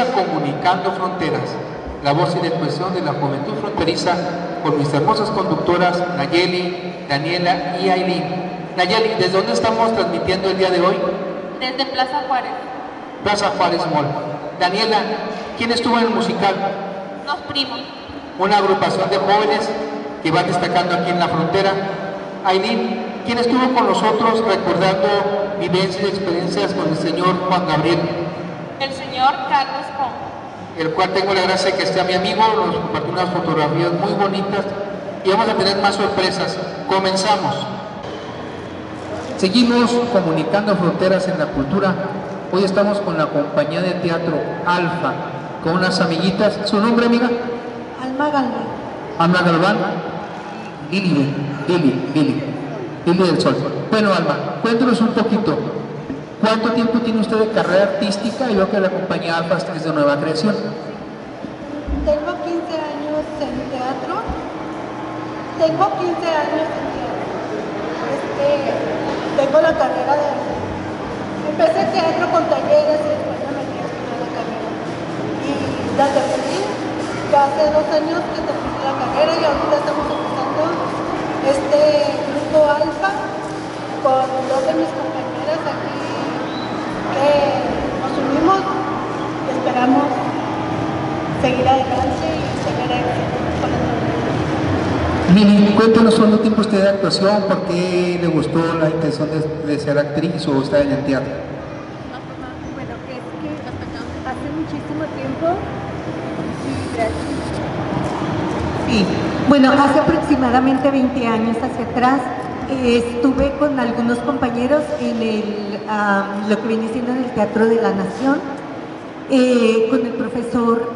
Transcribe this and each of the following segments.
Empieza Comunicando Fronteras, la voz y la expresión de la juventud fronteriza, con mis hermosas conductoras Nayeli, Daniela y Aileen. Nayeli, ¿desde dónde estamos transmitiendo el día de hoy? Desde Plaza Juárez. Plaza Juárez Mall. Daniela, ¿quién estuvo en el musical? Los Primos. Una agrupación de jóvenes que van destacando aquí en la frontera. Aileen, ¿quién estuvo con nosotros recordando vivencias y experiencias con el señor Juan Gabriel? El señor Carlos Pong. El cual tengo la gracia de que esté mi amigo, nos compartió unas fotografías muy bonitas y vamos a tener más sorpresas. Comenzamos. Seguimos comunicando fronteras en la cultura. Hoy estamos con la compañía de teatro Alfa, con unas amiguitas. ¿Su nombre, amiga? Alma Galván. Alma Galván. Lili del Sol. Bueno, Alma, cuéntanos un poquito. ¿Cuánto tiempo tiene usted de carrera artística? Y veo que la compañía Alfa es de nueva creación. Tengo 15 años en teatro. Tengo la carrera de... Empecé teatro con talleres y después me metí a estudiar la carrera. Y la terminé. Ya hace 2 años que terminé la carrera y ahorita estamos empezando este grupo Alfa con 2 de mis compañeras aquí que nos unimos y esperamos seguir adelante y tener éxito con el proyecto. Lili, cuéntanos cuánto tiempo usted de actuación, por qué le gustó la intención de ser actriz o estar en el teatro. Bueno, es que hace muchísimo tiempo. Sí, bueno, hace aproximadamente 20 años hacia atrás estuve con algunos compañeros en lo que viene siendo en el Teatro de la Nación, con el profesor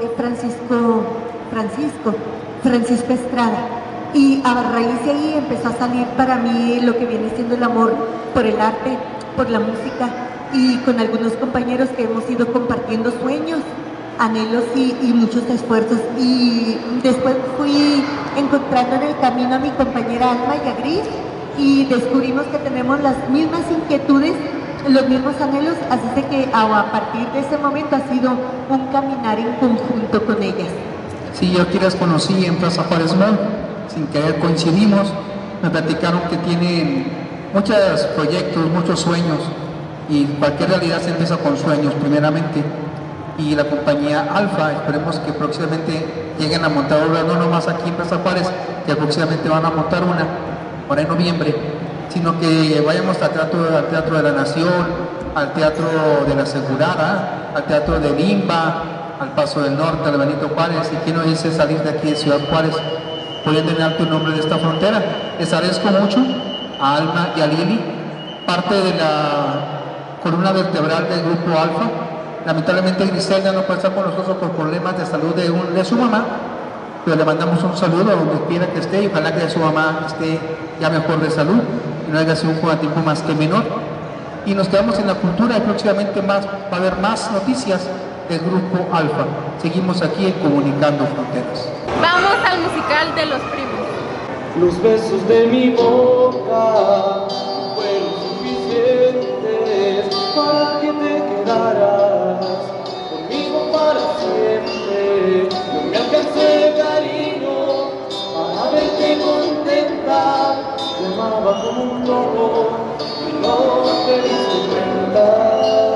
Francisco Estrada. Y a raíz de ahí empezó a salir para mí lo que viene siendo el amor por el arte, por la música, y con algunos compañeros que hemos ido compartiendo sueños, anhelos y muchos esfuerzos. Y después fui encontrando en el camino a mi compañera Alma y a Gris, y descubrimos que tenemos las mismas inquietudes, los mismos anhelos, así de que a partir de ese momento ha sido un caminar en conjunto con ellas. Sí, yo aquí las conocí en Plaza Juárez Mall, sin querer coincidimos, me platicaron que tienen muchos proyectos, muchos sueños, y cualquier realidad se empieza con sueños primeramente. Y la compañía Alfa, esperemos que próximamente lleguen a montar obras, no nomás aquí en Plaza Juárez, que próximamente van a montar una, ahora en noviembre, sino que vayamos al Teatro de la Nación, al Teatro de la Asegurada, al Teatro de Limba, al Paso del Norte, al Benito Juárez, y quién no dice salir de aquí de Ciudad Juárez, poniendo en alto el nombre de esta frontera. Les agradezco mucho a Alma y a Lili, parte de la columna vertebral del grupo Alfa. Lamentablemente Griselda no puede estar con nosotros por problemas de salud de su mamá, pero le mandamos un saludo a donde quiera que esté, y ojalá que su mamá esté ya mejor de salud y no haya sido un tiempo más que menor. Y nos quedamos en la cultura, y próximamente va a haber más noticias del grupo Alfa. Seguimos aquí en Comunicando Fronteras. Vamos al musical de Los Primos. Los besos de mi boca fueron suficientes para que te quedaras conmigo para siempre. No me alcancé, cariño, para verte contenta. Te amaba como un loco y no te diste cuenta.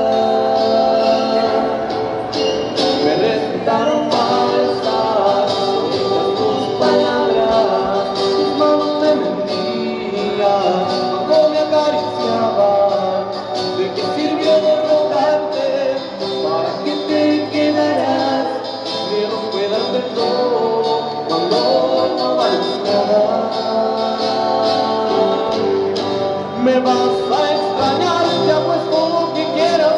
Me resultaron falsas tus palabras, tus manos me mentían cuando me acariciaban. ¿De qué sirvió rogarte para que te quedaras? Que no puedas ver todo cuando no vales nada. Me vas a extrañar, te apuesto lo que quieras.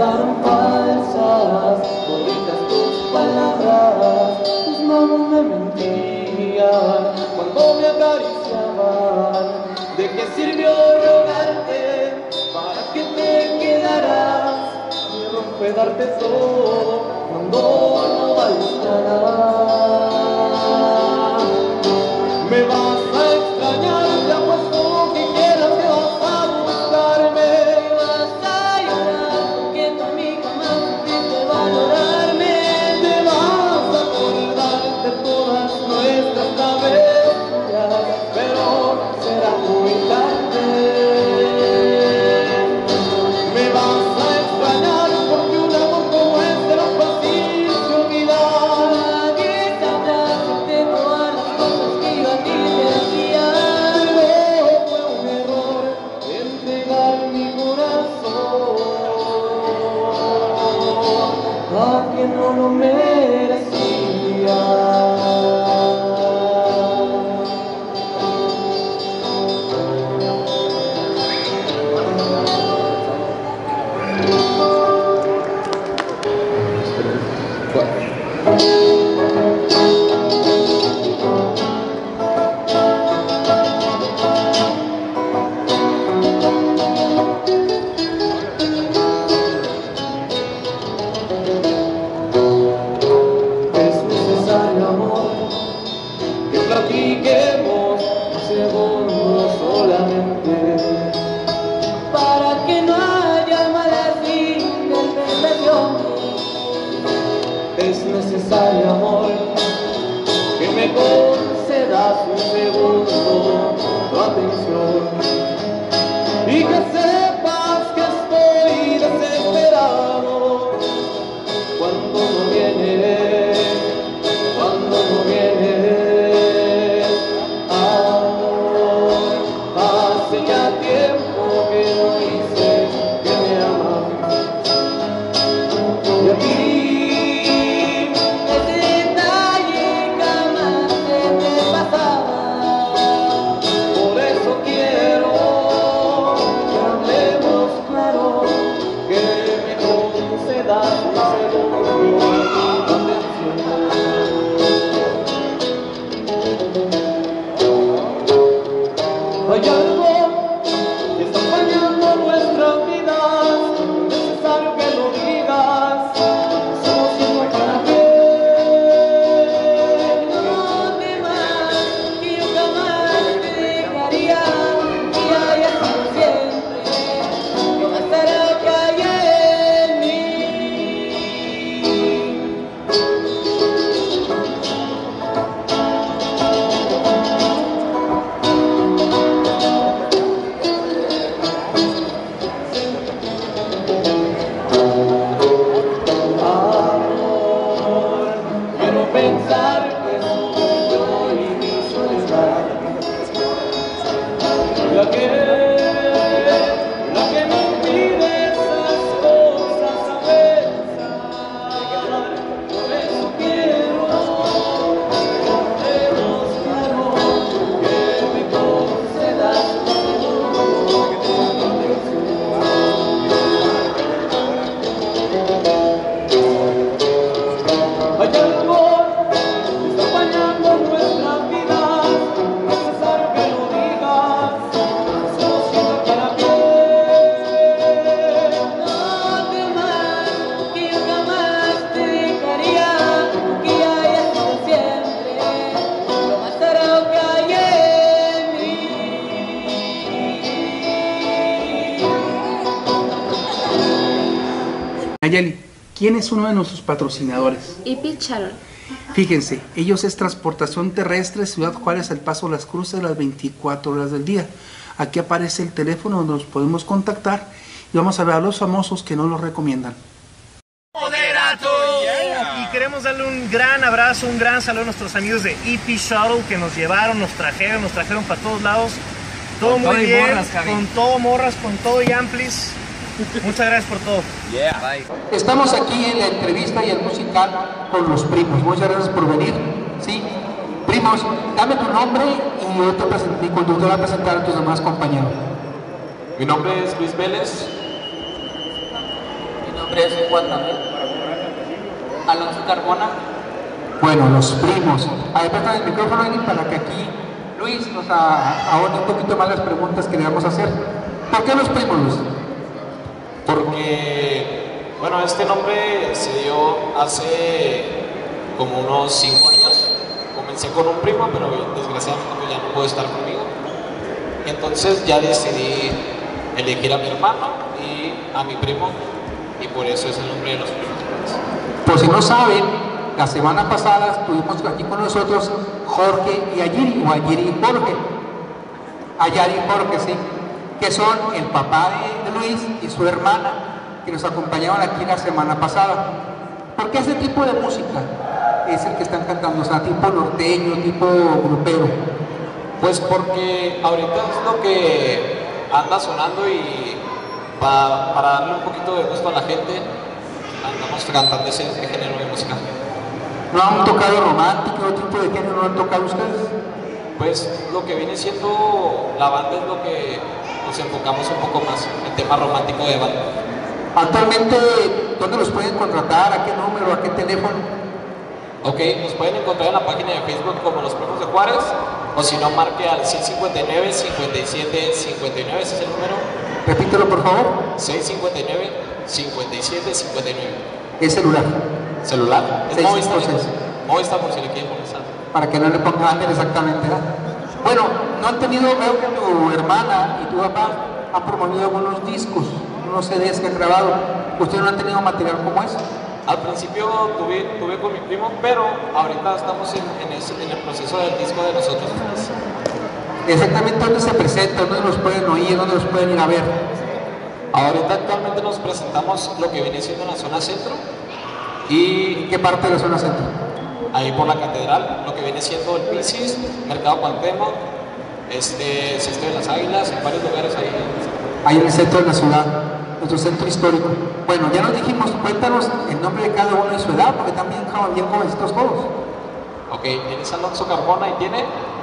resultaron falsas, bonitas tus palabras, tus manos me mentían cuando me acariciaban. ¿De qué sirvió rogarte para que te quedaras? Quiero fue darte todo cuando no vales nada. Me vas a extrañar, te apuesto que quieras que vas a buscarme. Vas a llorar porque tú a mí jamás supiste valorarme. Te vas a acordar de todas nuestras travesuras, pero será muy tarde. Me vas a extrañar porque un amor como este no es fácil de olvidar. Nadie sabrá decirte todas las cosas que yo a ti te hacía. Pero fue un error entregar mi corazón a quien no lo merecía. Es necesario, amor, que platiquemos un segundo solamente, Para que no haya malas interpretaciones. es necesario, amor, que me concedas un segundo tu atención y que sepas que estoy desesperado cuando no vienes, amor. Hace ya tiempo que no dices que me amas y a ti. Ese detalle jamás se me pasaba. Por eso quiero que hablemos claro, que me concedas un segundo de atención. Hay algo que está fallando nuestras vidas, es necesario que lo digas. Somos uno para bien. No temas que yo jamás te dejaría, que haya sido siempre, que bastará que haya en mí. Amor, quiero pensar que soy yo y mi soledad la que me impide esas cosas a pensar. Por eso quiero que hablemos claro, que me concedas un segundo de atención. Hay algo que está fallando nuestras vidas, es necesario que lo digas. Somos quien no quiera bien. No temas que yo jamás te dejaría, que haya sido siempre, lo más sagrado que hay en mí. Nayeli, ¿quién es uno de nuestros patrocinadores? Hippie Shuttle. Fíjense, ellos es transportación terrestre, Ciudad Juárez, El Paso, Las Cruces, las 24 horas del día. Aquí aparece el teléfono donde nos podemos contactar y vamos a ver a los famosos que nos los recomiendan. Y queremos darle un gran abrazo, un gran saludo a nuestros amigos de EP Shuttle que nos llevaron, nos trajeron para todos lados. Todo muy bien, con todo morras, con todo y amplis. Muchas gracias por todo. Estamos aquí en la entrevista y el musical con los primos. Muchas gracias por venir. ¿Sí? Primos, dame tu nombre y yo y cuando te voy a presentar a tus demás compañeros. Mi nombre es Luis Vélez. Mi nombre es Juan Manuel. Alonso Carbona. Bueno, los primos. A ver, presta el micrófono, Eli, para que aquí Luis nos ahonde un poquito más las preguntas que le vamos a hacer. ¿Por qué los primos, Luis? Porque, bueno, este nombre se dio hace como unos 5 años. Comencé con un primo, pero desgraciadamente ya no pudo estar conmigo. Entonces ya decidí elegir a mi hermano y a mi primo, y por eso es el nombre de los primos. Por si no saben, la semana pasada estuvimos aquí con nosotros Jorge y Ayiri, o Ayiri y Jorge. Ayari y Jorge, sí, que son el papá de Luis y su hermana, que nos acompañaban aquí la semana pasada. ¿Por qué ese tipo de música es el que están cantando? O sea, tipo norteño, tipo grupero. Pues porque ahorita es lo que anda sonando, y para darle un poquito de gusto a la gente, andamos cantando ese género de música. ¿No han tocado romántico o tipo de género no han tocado ustedes? Pues lo que viene siendo la banda es lo que nos enfocamos un poco más, el tema romántico de banda. Actualmente, ¿dónde los pueden contratar? ¿A qué número? ¿A qué teléfono? Ok, nos pueden encontrar en la página de Facebook como Los Primos de Juárez, o si no, marque al 659 57 59, ese es el número. Repítelo, por favor. 659 57 59. ¿Es celular? Celular. Es 656. Movistar, por si le quieren poner. Para que no le pongan exactamente, ¿verdad? Bueno, no han tenido, veo que tu hermana y tu papá han promovido algunos discos, unos CDs que han grabado. ¿Ustedes no han tenido material como ese? Al principio tuve con mi primo, pero ahorita estamos en el proceso del disco de nosotros. Exactamente, ¿dónde se presenta? ¿Dónde los pueden oír? ¿Dónde los pueden ir a ver? Ahorita actualmente nos presentamos lo que viene siendo en la zona centro. ¿Y qué parte de la zona centro? Ahí por la catedral, lo que viene siendo el Pisis, Mercado Cuauhtémoc, Cesto de las Águilas, en varios lugares ahí. Ahí en el centro de la ciudad, nuestro centro histórico. Bueno, ya nos dijimos, cuéntanos el nombre de cada uno y su edad, porque también son bien jovencitos todos. Ok, él es Alonso Carbona y tiene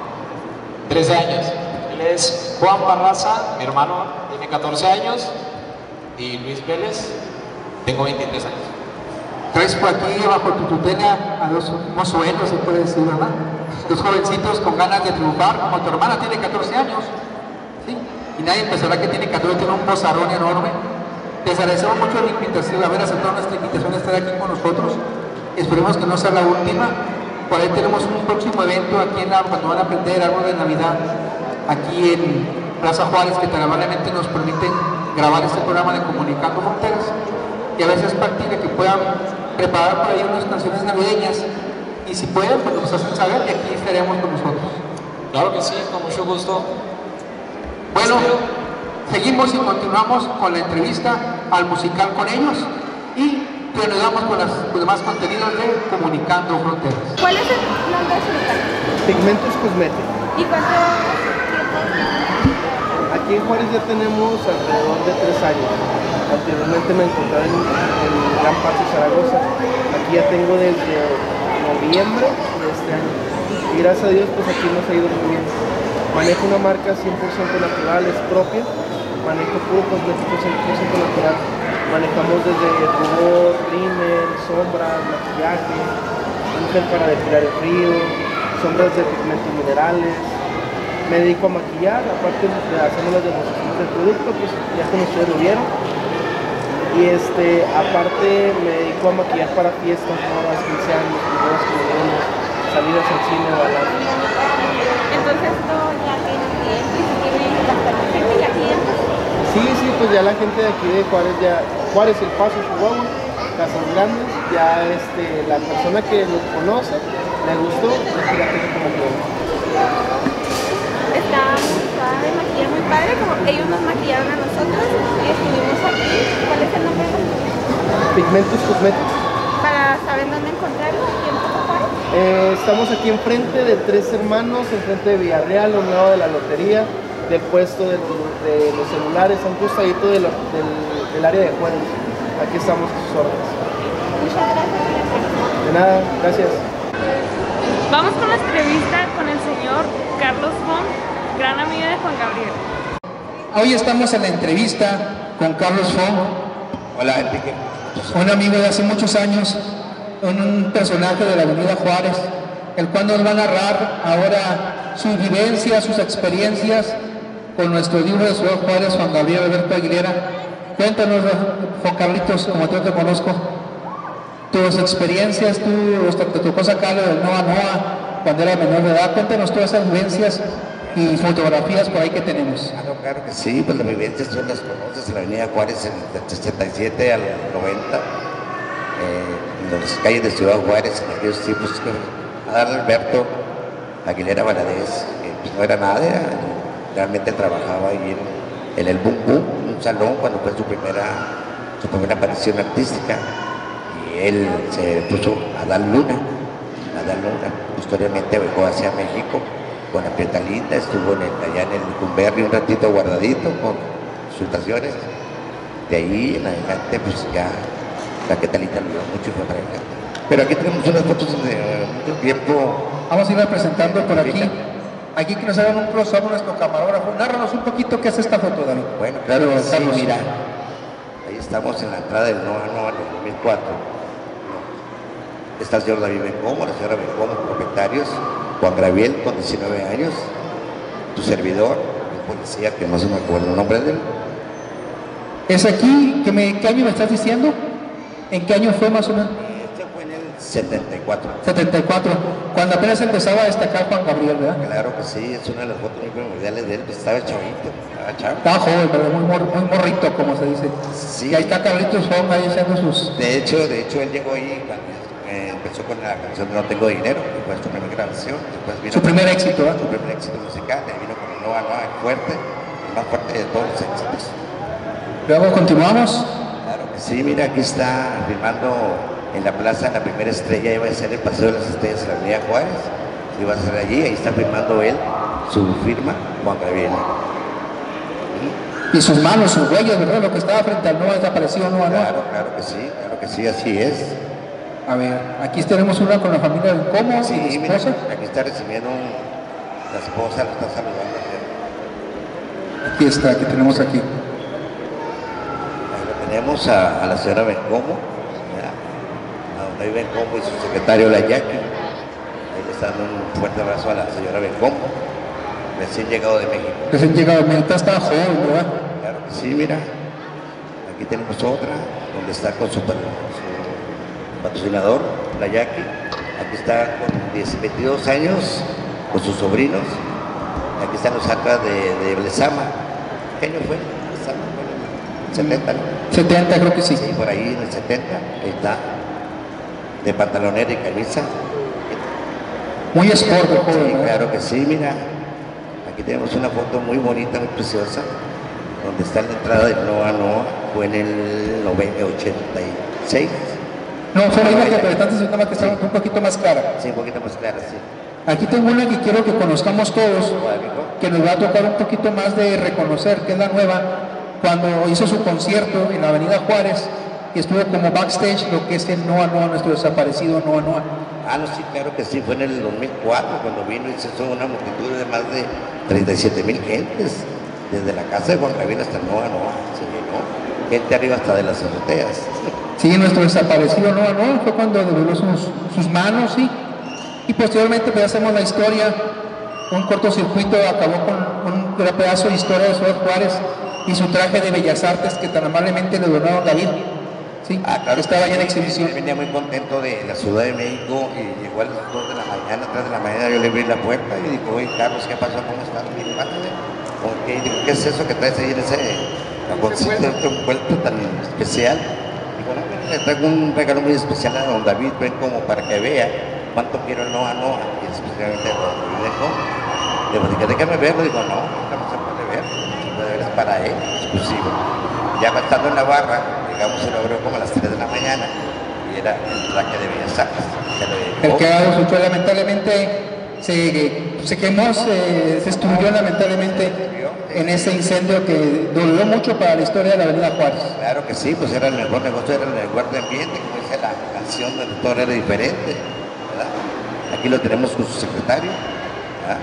13 años. Él es Juan Barraza, mi hermano, tiene 14 años, y Luis Vélez, tengo 23 años. Traes por aquí bajo tu tutela a dos mozuelos, se puede decir, ¿verdad? Dos jovencitos con ganas de triunfar, como tu hermana tiene 14 años, ¿sí? Y nadie pensará que tiene 14, tiene un bozarrón enorme. Les agradecemos mucho la invitación, haber aceptado nuestra invitación de estar aquí con nosotros. Esperemos que no sea la última. Por ahí tenemos un próximo evento aquí cuando van a aprender algo de Navidad, aquí en Plaza Juárez, que tan amablemente nos permiten grabar este programa de Comunicando Fronteras. Y a veces es factible que puedan preparar por ahí unas canciones navideñas, y si pueden, pues nos hacen saber y aquí estaremos con nosotros. Claro que sí, con mucho gusto. Bueno, seguimos y continuamos con la entrevista al musical con ellos, y reanudamos con los demás contenidos de Comunicando Fronteras. ¿Cuál es el nombre de su local? Pigmentos Cosméticos. ¿Y cuánto tiempo? Aquí en Juárez ya tenemos alrededor de 3 años. Anteriormente me encontraba en Gran Paso, Zaragoza. Aquí ya tengo desde noviembre de este año. Y gracias a Dios, pues aquí nos ha ido muy bien. Manejo una marca 100% natural, es propia. Manejo puro cosmético 100% natural. Manejamos desde rubor, rímel, sombras, maquillaje, un gel para depilar el frío, sombras de pigmentos minerales. Me dedico a maquillar, aparte de hacer las demostraciones del producto, pues ya como ustedes lo vieron. Y aparte me dedico a maquillar para fiestas nuevas, 15 años, primeros comuniones, salidas al cine o al arte. Entonces esto ya tiene clientes y tiene bastante gente ya clientes. Sí, pues ya la gente de aquí de Juárez, Juárez, El Paso, Chihuahua, Casas Grandes, ya la persona que lo conoce, le gustó, y la gente como cliente. Está muy suave, maquilla muy padre, como ellos nos maquillaron a nosotros y estuvimos aquí. ¿Cuál es el nombre de los Pigmentos Cosméticos. para saber dónde encontrarlo? ¿Aquí en Plaza Juárez? Estamos aquí enfrente de Tres Hermanos, enfrente de Villarreal, a un lado de la lotería, del puesto de los celulares, a un costadito del área de juegos. Aquí estamos a sus órdenes. Muchas gracias. De nada, gracias. Vamos con la entrevista con el señor Carlos Font, gran amigo de Juan Gabriel. Hoy estamos en la entrevista con Carlos Font. Hola, Enrique. un amigo de hace muchos años, un personaje de la Avenida Juárez, el cual nos va a narrar ahora sus vivencias, sus experiencias con nuestro libro de Ciudad Juárez, Juan Gabriel Alberto Aguilera. Cuéntanos, Juan Carlitos, como yo te conozco, tus experiencias, te tocó sacarlo del Noa Noa cuando era menor de edad. Cuéntanos todas esas vivencias y fotografías por ahí que tenemos. Claro que sí, pues las vivencias tú las conoces en la Avenida Juárez del 67 al 90, en las calles de Ciudad Juárez, en aquellos tiempos. Alberto Aguilera Valadez, que pues no era nada, realmente trabajaba ahí en el Boom Boom, un salón, cuando fue su primera aparición artística, y él se puso a dar luna. Posteriormente viajó hacia México con la Prieta Linda, estuvo allá en el Lecumberri un ratito guardadito con sus estaciones. De ahí en adelante pues ya la Prieta Linda lo vio mucho y fue para allá. Pero aquí tenemos unas fotos de mucho tiempo. Vamos a ir presentando por aquí. Aquí que nos hagan un close-up nuestro camarógrafo. Nárranos un poquito qué es esta foto, David. Bueno, claro, sí, mira. Ahí estamos en la entrada del Noa Noa en el 2004. Está el señor David Bencomo, la señora Bencomo, propietarios. Juan Gabriel, con 19 años. Tu servidor, un policía que no se me acuerda el nombre de él. ¿Es aquí? ¿Qué año me estás diciendo? ¿En qué año fue más o menos? 74. 74, cuando apenas empezaba a destacar Juan Gabriel, ¿verdad? Claro que sí, es una de las fotos muy primordiales de él, pues estaba chavito, estaba joven, pero muy morrito, como se dice. Sí. Y ahí está Carlitos Fong ahí haciendo sus... De hecho, él llegó ahí cuando empezó con la canción de No Tengo Dinero, que fue su primera grabación. Después vino su primer éxito, ¿verdad? Su primer éxito musical, y vino con el Noa Noa, el fuerte, el más fuerte de todos los éxitos. Luego continuamos. Claro que sí, mira, aquí está filmando en la plaza, la primera estrella iba a ser el Paseo de las Estrellas en la Avenida Juárez, iba a ser allí, ahí está firmando él, su firma, Juan Gabriel. Y sus manos, sus huellas, ¿verdad? Lo que estaba frente al Noa desaparecido, Noa Noa. Claro que sí, así es. A ver, aquí tenemos una con la familia de Bencomo, sí, y la esposa. Mira, aquí está recibiendo la esposa, lo está saludando. Aquí está, aquí tenemos aquí. Ahí lo tenemos a la señora Bencomo. Ahí Bencomo y su secretario La Yaqui. Ahí le están dando un fuerte abrazo a la señora Bencomo, recién llegado de México. Recién llegado de México, está joven, ¿verdad? Claro que sí, mira. Aquí tenemos otra, donde está con su patrocinador, La Yaqui. Aquí está con 22 años, con sus sobrinos. Aquí están los actas de Blesama. ¿Qué año fue? Blesama, bueno, 70, ¿no? 70, creo que sí. Sí, por ahí en el 70, ahí está. De pantalonera y camisa. Muy sport, joven, sí, claro que sí, mira. Aquí tenemos una foto muy bonita, muy preciosa, donde está en la entrada del Noa Noa, fue en el 86. No, fue la imagen, pero antes de una que estaba un poquito más clara. Sí, un poquito más clara, sí. Aquí tengo una que quiero que conozcamos todos, que nos va a tocar un poquito más de reconocer, que es la nueva, cuando hizo su concierto en la Avenida Juárez, y estuvo como backstage lo que es el Noa Noa, nuestro desaparecido Noa Noa. Ah, no, sí, claro que sí, fue en el 2004 cuando vino y se hizo una multitud de más de 37,000 gentes, desde la casa de Juan Gabriel hasta el Noa Noa, se llenó, gente arriba hasta de las azoteas. Sí, nuestro desaparecido Noa Noa fue cuando devolvió sus manos, sí, y posteriormente pues hacemos la historia, un cortocircuito acabó con un gran pedazo de historia de Ciudad Juárez y su traje de Bellas Artes que tan amablemente le donaron David. Sí, claro, estaba ya en exhibición. Él venía muy contento de la Ciudad de México y llegó a las 2 de la mañana, 3 de la mañana, yo le abrí la puerta y dijo, oye Carlos, ¿qué pasó? ¿Cómo estás? Y dijo, ¿qué es eso que traes ahí en ese cajoncito envuelto tan especial? Dijo, no, le traigo un regalo muy especial a don David, ven como para que vea cuánto quiero el Noa Noa, y especialmente a don David Bencomo. Le dije, déjame verlo, digo, no se puede ver, es para él, exclusivo. Ya estando en la barra, llegamos y lo abrió como a las 3 de la mañana y era el traje de Bellas Artes. El que resultó lamentablemente se quemó, se destruyó lamentablemente en ese incendio que dolió mucho para la historia de la Avenida Juárez. Claro que sí, pues era el mejor negocio, era el lugar de ambiente, como dice la canción, donde todo era diferente, ¿verdad? Aquí lo tenemos con su secretario, ¿verdad?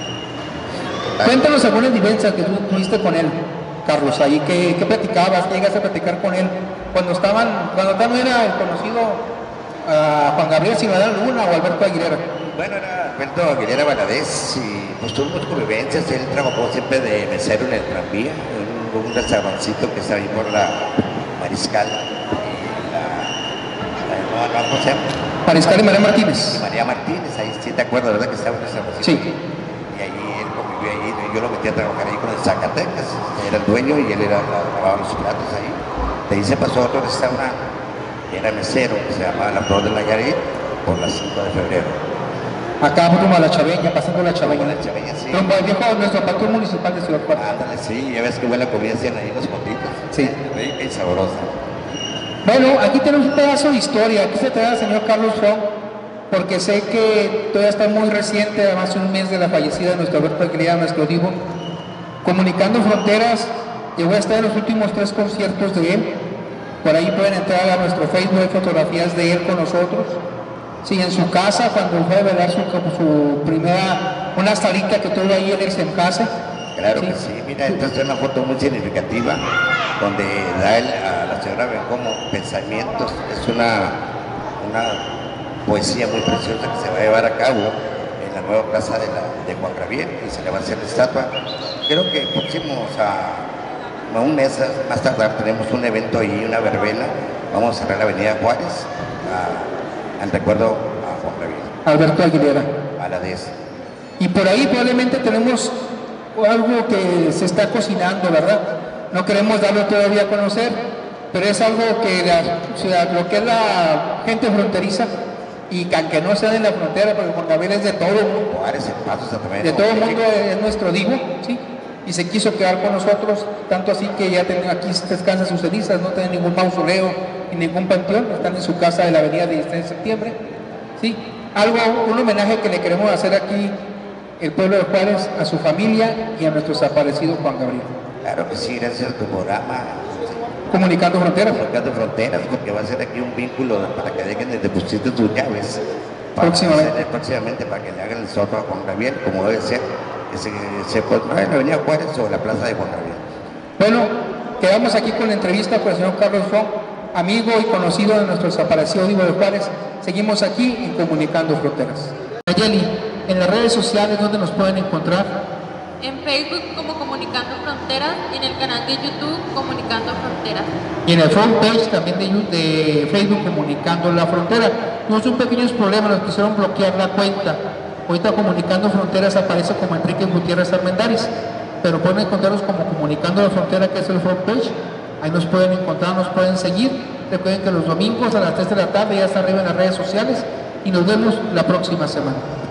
Cuéntanos algunas vivencias que tú tuviste con él, Carlos, ahí, ¿qué platicabas? ¿Qué llegas a platicar con él cuando no era el conocido Juan Gabriel Ciudadano Luna o Alberto Aguilera. Bueno, era Alberto Aguilera Valadez y pues tuvimos convivencias. Él trabajó siempre de mesero en el tranvía, en un restaurancito que está ahí por la Mariscal ¿cómo se llama? Mariscal y María Martínez. María Martínez, ahí sí te acuerdas, ¿verdad? Que estaba en el restaurancito. Sí. Y ahí él convivió ahí, yo lo metí a trabajar ahí con el Zacatecas, era el dueño y él lavaba los platos ahí. De ahí se pasó a otro restaurante, que era mesero, que se llamaba La Flor de Nayarit, por las 5 de febrero. Acá rumbo a la Chaveña, pasando la Chaveña. La Chaveña, sí. Rumbo al viejo nuestro patrón municipal de Ciudad Juárez. Ándale, sí, ya ves que buena comida hacían ahí los conditos. Sí. Rica y sabrosa. Bueno, aquí tenemos un pedazo de historia. Aquí se trae al señor Carlos Fong, porque sé que todavía está muy reciente, además un mes de la fallecida de nuestro Alberto Aguilera, nuestro divo. Comunicando Fronteras, llegó a estar en los últimos 3 conciertos de él. Por ahí pueden entrar a nuestro Facebook, hay fotografías de él con nosotros. Sí, en su casa, cuando fue a velar su primera, una salita que tuvo ahí él en casa. Claro sí. Que sí, mira, esta es una foto muy significativa, donde da él a la señora Bencomo pensamientos. Es una poesía muy preciosa que se va a llevar a cabo en la nueva plaza de Juan Gabriel y se le va a hacer la estatua. Creo que próximos a un mes más tardar tenemos un evento ahí, una verbena. Vamos a cerrar la avenida Juárez en recuerdo a Juan Gabriel. Alberto Aguilera. Valadez. Y por ahí probablemente tenemos algo que se está cocinando, ¿verdad? No queremos darlo todavía a conocer, pero es algo que lo que es la gente fronteriza, y que aunque no sea de la frontera, porque Juan Gabriel es de todo el mundo. Juárez, El Paso, Santa María, de todo el mundo es nuestro divo, ¿sí? Y se quiso quedar con nosotros, tanto así que ya aquí descansan sus cenizas, no tienen ningún mausoleo ni ningún panteón, están en su casa de la avenida 16 de septiembre, ¿sí? Un homenaje que le queremos hacer aquí el pueblo de Juárez a su familia y a nuestro desaparecido Juan Gabriel. Claro que sí, gracias a tu programa. Comunicando Fronteras. Comunicando Fronteras, porque va a ser aquí un vínculo para que dejen de depositar sus llaves. Próximamente para que le hagan el sorteo a Juan Gabriel, como debe ser, que se pondrá en la avenida Juárez o en la plaza de Juan Gabriel. Bueno, quedamos aquí con la entrevista con el señor Carlos Fong, amigo y conocido de nuestro desaparecido divo de Juárez. Seguimos aquí en Comunicando Fronteras. Nayeli, en las redes sociales, ¿dónde nos pueden encontrar? En Facebook como Comunicando Fronteras y en el canal de YouTube Comunicando Fronteras. Y en el front page también de Facebook Comunicando la Frontera. Tuvimos un pequeño problema, nos quisieron bloquear la cuenta. Ahorita Comunicando Fronteras aparece como Enrique Gutiérrez Armendáriz, pero pueden encontrarnos como Comunicando la Frontera, que es el front page. Ahí nos pueden encontrar, nos pueden seguir. Recuerden que los domingos a las 3 de la tarde ya está arriba en las redes sociales y nos vemos la próxima semana.